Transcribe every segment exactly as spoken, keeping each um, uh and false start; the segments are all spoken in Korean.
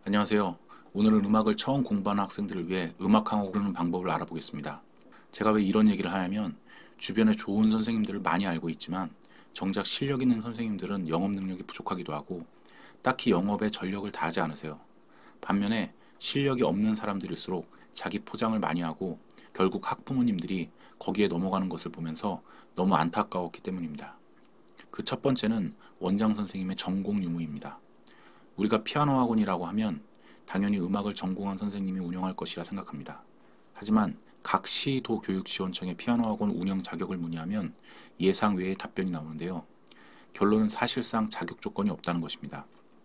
안녕하세요. 오늘은 음악을 처음 공부하는 학생들을 위해 음악학원 고르는 방법을 알아보겠습니다. 제가 왜 이런 얘기를 하냐면 주변에 좋은 선생님들을 많이 알고 있지만 정작 실력 있는 선생님들은 영업 능력이 부족하기도 하고 딱히 영업에 전력을 다하지 않으세요. 반면에 실력이 없는 사람들일수록 자기 포장을 많이 하고 결국 학부모님들이 거기에 넘어가는 것을 보면서 너무 안타까웠기 때문입니다. 그 첫 번째는 원장 선생님의 전공 유무입니다. 우리가 피아노 학원이라고 하면 당연히 음악을 전공한 선생님이 운영할 것이라 생각합니다. 하지만 각 시도 교육지원청의 피아노 학원 운영 자격을 문의하면 예상 외의 답변이 나오는데요. 결론은 사실상 자격 조건이 없다는 것입니다.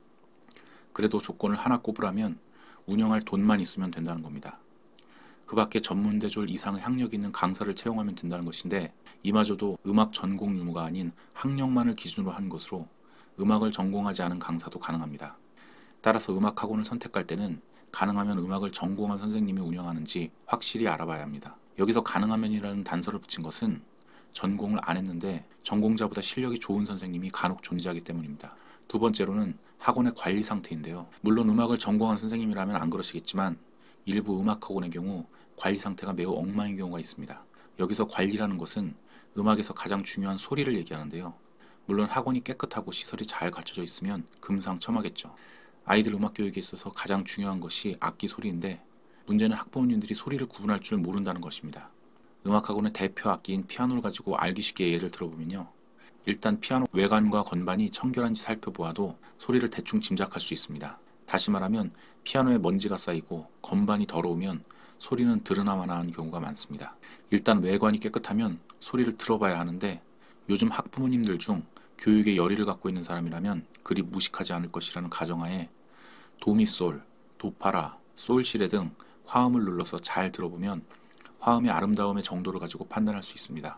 그래도 조건을 하나 꼽으라면 운영할 돈만 있으면 된다는 겁니다. 그 밖에 전문대졸 이상의 학력 있는 강사를 채용하면 된다는 것인데 이마저도 음악 전공 유무가 아닌 학력만을 기준으로 한 것으로 음악을 전공하지 않은 강사도 가능합니다. 따라서 음악학원을 선택할 때는 가능하면 음악을 전공한 선생님이 운영하는지 확실히 알아봐야 합니다. 여기서 가능하면이라는 단서를 붙인 것은 전공을 안 했는데 전공자보다 실력이 좋은 선생님이 간혹 존재하기 때문입니다. 두 번째로는 학원의 관리 상태인데요. 물론 음악을 전공한 선생님이라면 안 그러시겠지만 일부 음악학원의 경우 관리 상태가 매우 엉망인 경우가 있습니다. 여기서 관리라는 것은 음악에서 가장 중요한 소리를 얘기하는데요. 물론 학원이 깨끗하고 시설이 잘 갖춰져 있으면 금상첨화겠죠. 아이들 음악 교육에 있어서 가장 중요한 것이 악기 소리인데 문제는 학부모님들이 소리를 구분할 줄 모른다는 것입니다. 음악학원의 대표 악기인 피아노를 가지고 알기 쉽게 예를 들어보면요. 일단 피아노 외관과 건반이 청결한지 살펴보아도 소리를 대충 짐작할 수 있습니다. 다시 말하면 피아노에 먼지가 쌓이고 건반이 더러우면 소리는 들으나마나한 경우가 많습니다. 일단 외관이 깨끗하면 소리를 들어봐야 하는데 요즘 학부모님들 중 교육에 열의를 갖고 있는 사람이라면 그리 무식하지 않을 것이라는 가정하에 도미솔, 도파라, 솔시레 등 화음을 눌러서 잘 들어보면 화음의 아름다움의 정도를 가지고 판단할 수 있습니다.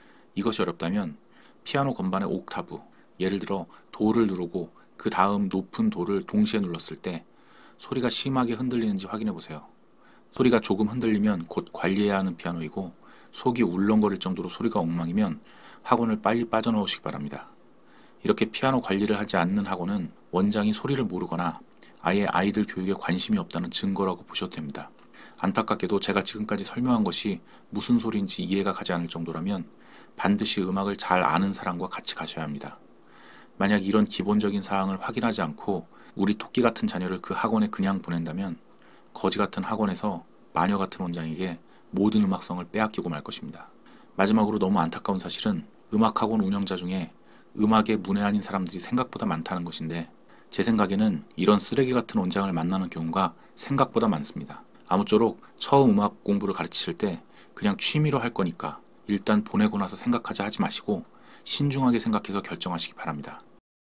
이것이 어렵다면 피아노 건반의 옥타브, 예를 들어 도를 누르고 그 다음 높은 도를 동시에 눌렀을 때 소리가 심하게 흔들리는지 확인해 보세요. 소리가 조금 흔들리면 곧 관리해야 하는 피아노이고 속이 울렁거릴 정도로 소리가 엉망이면 학원을 빨리 빠져나오시기 바랍니다. 이렇게 피아노 관리를 하지 않는 학원은 원장이 소리를 모르거나 아예 아이들 교육에 관심이 없다는 증거라고 보셔도 됩니다. 안타깝게도 제가 지금까지 설명한 것이 무슨 소리인지 이해가 가지 않을 정도라면 반드시 음악을 잘 아는 사람과 같이 가셔야 합니다. 만약 이런 기본적인 사항을 확인하지 않고 우리 토끼 같은 자녀를 그 학원에 그냥 보낸다면 거지 같은 학원에서 마녀 같은 원장에게 모든 음악성을 빼앗기고 말 것입니다. 마지막으로 너무 안타까운 사실은 음악학원 운영자 중에 음악에 문외한인 사람들이 생각보다 많다는 것인데 제 생각에는 이런 쓰레기 같은 원장을 만나는 경우가 생각보다 많습니다. 아무쪼록 처음 음악 공부를 가르치실 때 그냥 취미로 할 거니까 일단 보내고 나서 생각하자 하지 마시고 신중하게 생각해서 결정하시기 바랍니다.